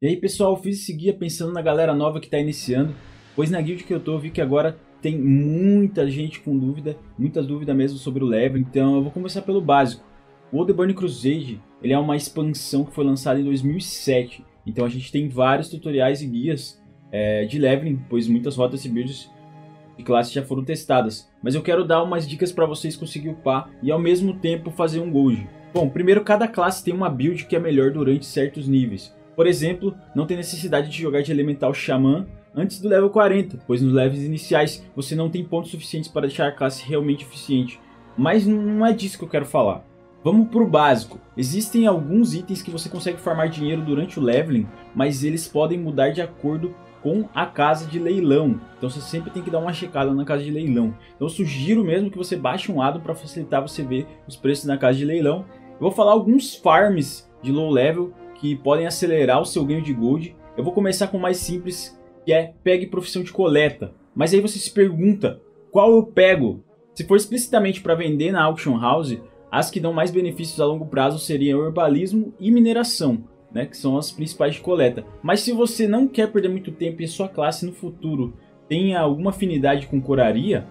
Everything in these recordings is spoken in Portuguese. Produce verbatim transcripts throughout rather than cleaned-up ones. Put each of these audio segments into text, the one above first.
E aí pessoal, fiz esse guia pensando na galera nova que está iniciando, pois na guild que eu tô, vi que agora tem muita gente com dúvida, muitas dúvidas mesmo sobre o level, então eu vou começar pelo básico. O Old Burning Crusade, ele é uma expansão que foi lançada em dois mil e sete, então a gente tem vários tutoriais e guias é, de leveling, pois muitas rotas e builds de classe já foram testadas. Mas eu quero dar umas dicas para vocês conseguirem upar e ao mesmo tempo fazer um gold. Bom, primeiro cada classe tem uma build que é melhor durante certos níveis. Por exemplo, não tem necessidade de jogar de Elemental Xamã antes do level quarenta, pois nos levels iniciais você não tem pontos suficientes para deixar a classe realmente eficiente. Mas não é disso que eu quero falar. Vamos pro básico. Existem alguns itens que você consegue farmar dinheiro durante o leveling, mas eles podem mudar de acordo com a casa de leilão. Então você sempre tem que dar uma checada na casa de leilão. Então eu sugiro mesmo que você baixe um addon para facilitar você ver os preços na casa de leilão. Eu vou falar alguns farms de low level que podem acelerar o seu ganho de gold. Eu vou começar com o mais simples, que é pegue profissão de coleta. Mas aí você se pergunta, qual eu pego? Se for explicitamente para vender na auction house, as que dão mais benefícios a longo prazo seriam herbalismo e mineração, né, que são as principais de coleta. Mas se você não quer perder muito tempo e a sua classe no futuro tem alguma afinidade com coraria,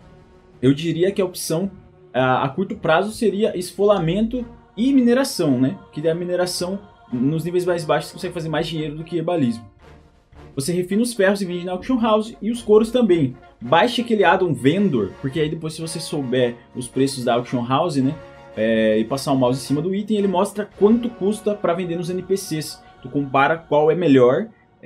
eu diria que a opção a, a curto prazo seria esfolamento e mineração, né? Que a mineração nos níveis mais baixos você consegue fazer mais dinheiro do que herbalismo. Você refina os ferros e vende na auction house e os couros também. Baixe aquele addon vendor, porque aí depois se você souber os preços da auction house, né, é, e passar o mouse em cima do item, ele mostra quanto custa para vender nos N P Cs. Tu compara qual é melhor,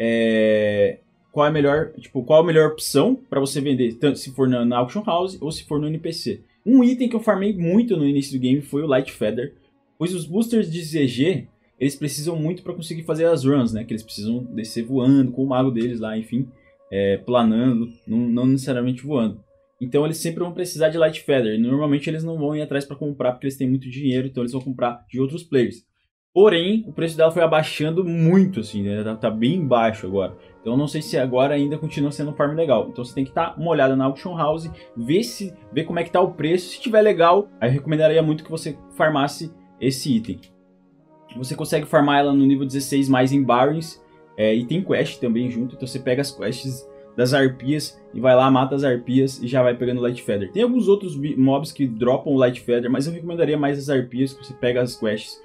é, qual é melhor, tipo, qual é a melhor opção para você vender, tanto se for na, na auction house ou se for no N P C. Um item que eu farmei muito no início do game foi o Light Feather, pois os boosters de Z G eles precisam muito para conseguir fazer as runs, né? Que eles precisam descer voando com o mago deles lá, enfim, é, planando, não, não necessariamente voando. Então eles sempre vão precisar de Light Feather. Normalmente eles não vão ir atrás para comprar porque eles têm muito dinheiro, então eles vão comprar de outros players. Porém, o preço dela foi abaixando muito, assim, né? Tá, tá bem baixo agora. Então eu não sei se agora ainda continua sendo um farm legal. Então você tem que dar uma olhada na auction house, ver, se, ver como é que tá o preço. Se tiver legal, aí eu recomendaria muito que você farmasse esse item. Você consegue farmar ela no nível dezesseis mais em Barrens, é, e tem quest também junto, então você pega as quests das arpias e vai lá, mata as arpias e já vai pegando Light Feather. Tem alguns outros mobs que dropam o Light Feather, mas eu recomendaria mais as arpias, que você pega as quests.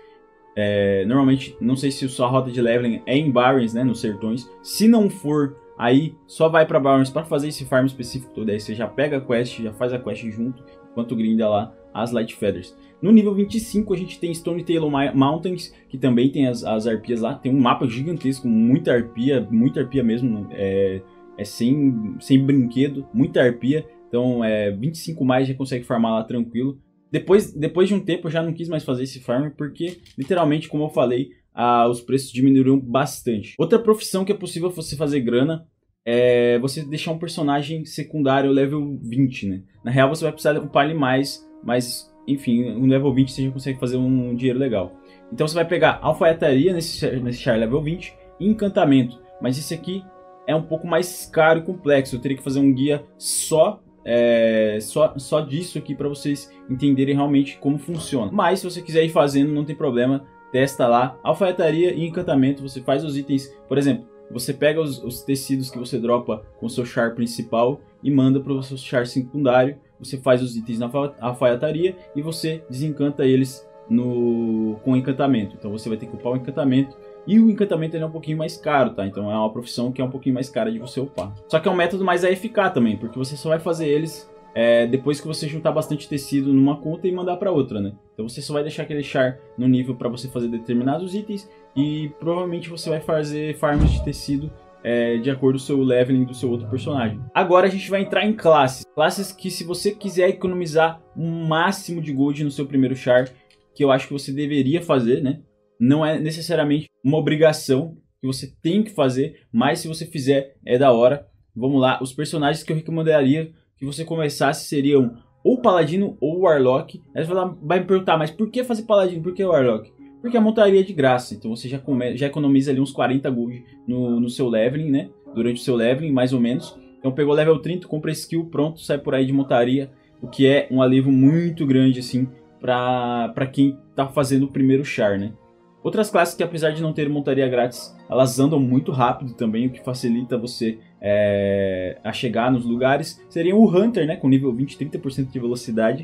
É, normalmente, não sei se a sua rota de leveling é em Barrens, né, nos sertões. Se não for, aí só vai para Barrens para fazer esse farm específico todo. Aí você já pega a quest, já faz a quest junto, enquanto grinda lá as Light Feathers. No nível vinte e cinco a gente tem Stonetail Mountains, que também tem as, as arpias lá. Tem um mapa gigantesco, muita arpia, muita arpia mesmo. É, é sem, sem brinquedo, muita arpia. Então é, vinte e cinco mais já consegue farmar lá tranquilo. Depois, depois de um tempo eu já não quis mais fazer esse farm, porque literalmente, como eu falei, ah, os preços diminuíram bastante. Outra profissão que é possível você fazer grana é você deixar um personagem secundário level vinte, né? Na real você vai precisar upar ele mais, mas enfim, no level vinte você já consegue fazer um dinheiro legal. Então você vai pegar alfaiataria nesse, nesse char level vinte e encantamento. Mas esse aqui é um pouco mais caro e complexo. Eu teria que fazer um guia só, é, só, só disso aqui para vocês entenderem realmente como funciona. Mas se você quiser ir fazendo, não tem problema. Testa lá, alfaiataria e encantamento. Você faz os itens, por exemplo, você pega os, os tecidos que você dropa com o seu char principal e manda para o seu char secundário. Você faz os itens na alfaiataria e você desencanta eles no, com encantamento. Então você vai ter que upar o encantamento. E o encantamento ele é um pouquinho mais caro, tá? Então é uma profissão que é um pouquinho mais cara de você upar. Só que é um método mais a eficaz também, porque você só vai fazer eles é, depois que você juntar bastante tecido numa conta e mandar para outra, né? Então você só vai deixar aquele char no nível para você fazer determinados itens e provavelmente você vai fazer farms de tecido É, de acordo com o seu leveling do seu outro personagem. Agora a gente vai entrar em classes. Classes que se você quiser economizar um máximo de gold no seu primeiro char, que eu acho que você deveria fazer, né? Não é necessariamente uma obrigação que você tem que fazer, mas se você fizer é da hora. Vamos lá, os personagens que eu recomendaria que você começasse seriam ou Paladino ou Warlock. Aí você vai me perguntar, mas por que fazer Paladino? Por que Warlock? Porque a montaria é de graça, então você já, come, já economiza ali uns quarenta gold no, no seu leveling, né? Durante o seu leveling, mais ou menos. Então pegou level trinta, compra skill, pronto, sai por aí de montaria. O que é um alívio muito grande, assim, pra, pra quem tá fazendo o primeiro char, né? Outras classes que, apesar de não ter montaria grátis, elas andam muito rápido também, o que facilita você é, a chegar nos lugares, seriam o Hunter, né, com nível vinte, trinta por cento de velocidade,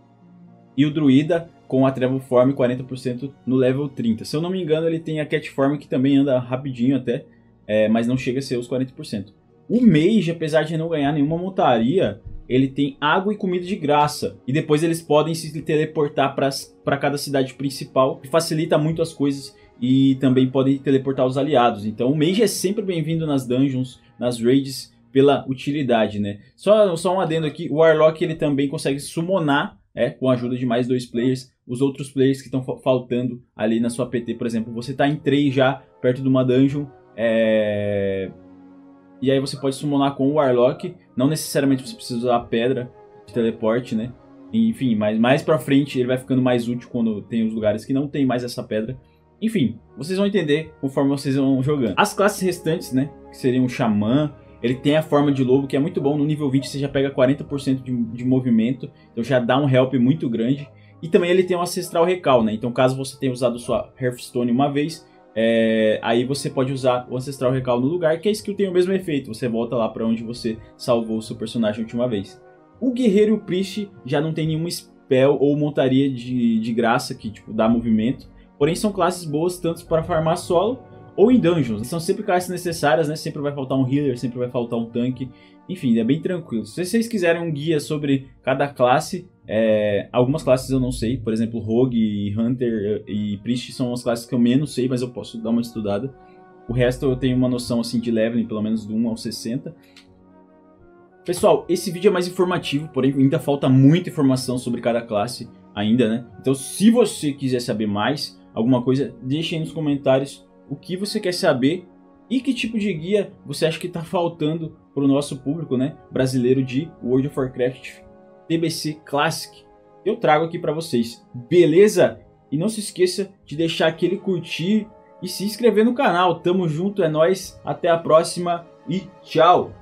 e o Druida com a Travel Form quarenta por cento no level trinta. Se eu não me engano, ele tem a Cat Form que também anda rapidinho até, é, mas não chega a ser os quarenta por cento. O Mage, apesar de não ganhar nenhuma montaria, ele tem água e comida de graça. E depois eles podem se teleportar para cada cidade principal, que facilita muito as coisas. E também podem teleportar os aliados. Então o Mage é sempre bem-vindo nas dungeons, nas raids, pela utilidade, né? Só, só um adendo aqui, o Warlock ele também consegue summonar, é, com a ajuda de mais dois players, os outros players que estão faltando ali na sua P T. Por exemplo, você está em três já, perto de uma dungeon, é... e aí você pode summonar com o Warlock. Não necessariamente você precisa usar a pedra de teleporte, né? Enfim, mas mais pra frente ele vai ficando mais útil quando tem os lugares que não tem mais essa pedra. Enfim, vocês vão entender conforme vocês vão jogando. As classes restantes, né? Que seriam o Xamã. Ele tem a forma de lobo, que é muito bom. No nível vinte você já pega quarenta por cento de, de movimento. Então já dá um help muito grande. E também ele tem o Ancestral Recall, né? Então caso você tenha usado sua Hearthstone uma vez... É, aí você pode usar o Ancestral Recall no lugar, que a skill tem o mesmo efeito. Você volta lá para onde você salvou o seu personagem a última vez. O Guerreiro e o Priest já não tem nenhuma spell ou montaria de, de graça que tipo, dá movimento. Porém são classes boas tanto para farmar solo ou em dungeons. São sempre classes necessárias, né? Sempre vai faltar um healer, sempre vai faltar um tanque. Enfim, é bem tranquilo. Se vocês quiserem um guia sobre cada classe, é, algumas classes eu não sei. Por exemplo, Rogue, Hunter e Priest são as classes que eu menos sei, mas eu posso dar uma estudada. O resto eu tenho uma noção assim de leveling, pelo menos do um ao sessenta. Pessoal, esse vídeo é mais informativo, porém ainda falta muita informação sobre cada classe ainda, né? Então se você quiser saber mais, alguma coisa, deixe aí nos comentários o que você quer saber e que tipo de guia você acha que está faltando para o nosso público, né, brasileiro de World of Warcraft T B C Classic. Eu trago aqui para vocês, beleza? E não se esqueça de deixar aquele curtir e se inscrever no canal. Tamo junto, é nóis, até a próxima e tchau!